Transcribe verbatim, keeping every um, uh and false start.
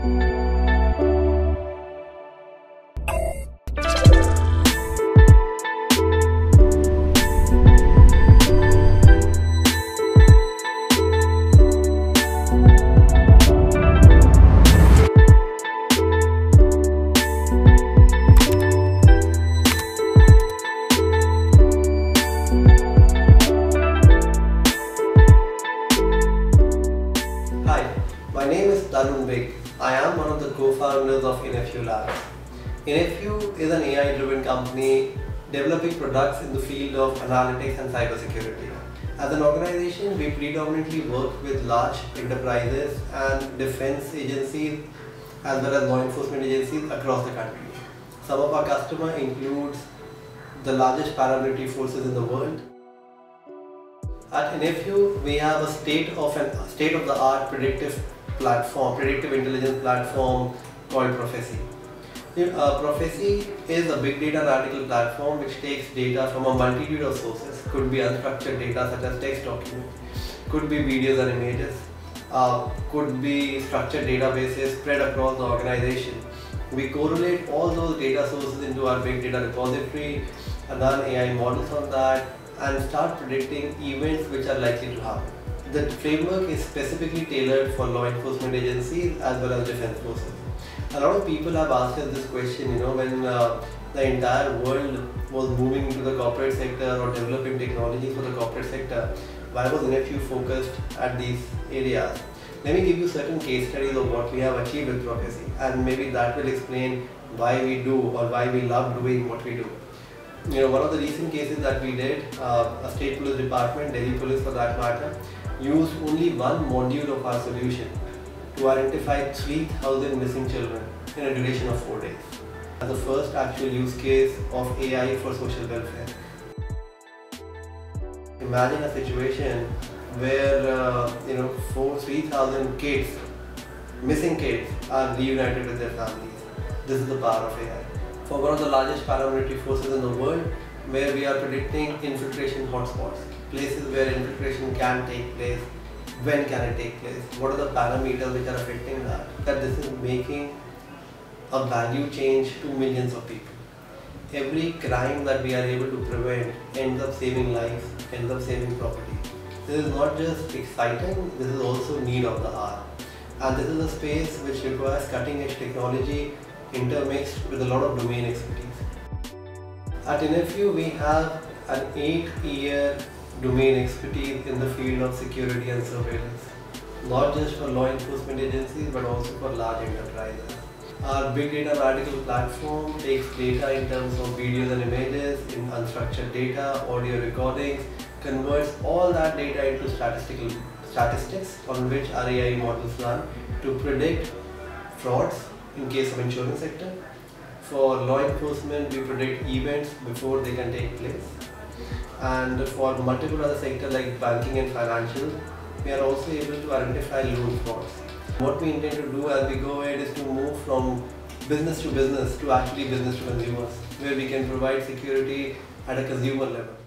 My name is Tarun Beg. I am one of the co-founders of InFU Labs. InFU is an A I-driven company developing products in the field of analytics and cybersecurity. As an organization, we predominantly work with large enterprises and defense agencies as well as law enforcement agencies across the country. Some of our customers include the largest paramilitary forces in the world. At InFU, we have a state of an state-of-the-art predictive platform, predictive intelligence platform called Prophecy. Uh, Prophecy is a big data analytical platform which takes data from a multitude of sources. Could be unstructured data such as text documents, could be videos and images, uh, could be structured databases spread across the organization. We correlate all those data sources into our big data repository and run A I models on that and start predicting events which are likely to happen. The framework is specifically tailored for law enforcement agencies as well as defense forces. A lot of people have asked us this question, you know, when uh, the entire world was moving into the corporate sector or developing technology for the corporate sector, why was InFU focused at these areas? Let me give you certain case studies of what we have achieved with Prophecy, and maybe that will explain why we do or why we love doing what we do. You know, one of the recent cases that we did, uh, a state police department, Delhi police for that matter, used only one module of our solution to identify three thousand missing children in a duration of four days. As the first actual use case of A I for social welfare. Imagine a situation where uh, you know four three thousand kids, missing kids, are reunited with their families. This is the power of A I. For one of the largest paramilitary forces in the world, where we are predicting infiltration hotspots, places where infiltration can take place, when can it take place, what are the parameters which are affecting that, that this is making a value change to millions of people. Every crime that we are able to prevent ends up saving lives, ends up saving property. This is not just exciting, this is also need of the hour. And this is a space which requires cutting edge technology intermixed with a lot of domain expertise. At InFU, we have an eight year domain expertise in the field of security and surveillance, not just for law enforcement agencies but also for large enterprises. Our big data analytical platform takes data in terms of videos and images, in unstructured data, audio recordings, converts all that data into statistical statistics on which our A I models run to predict frauds in case of insurance sector. For law enforcement, we predict events before they can take place. And for multiple other sectors like banking and financial, we are also able to identify loan frauds. What we intend to do as we go ahead is to move from business to business to actually business to consumers, where we can provide security at a consumer level.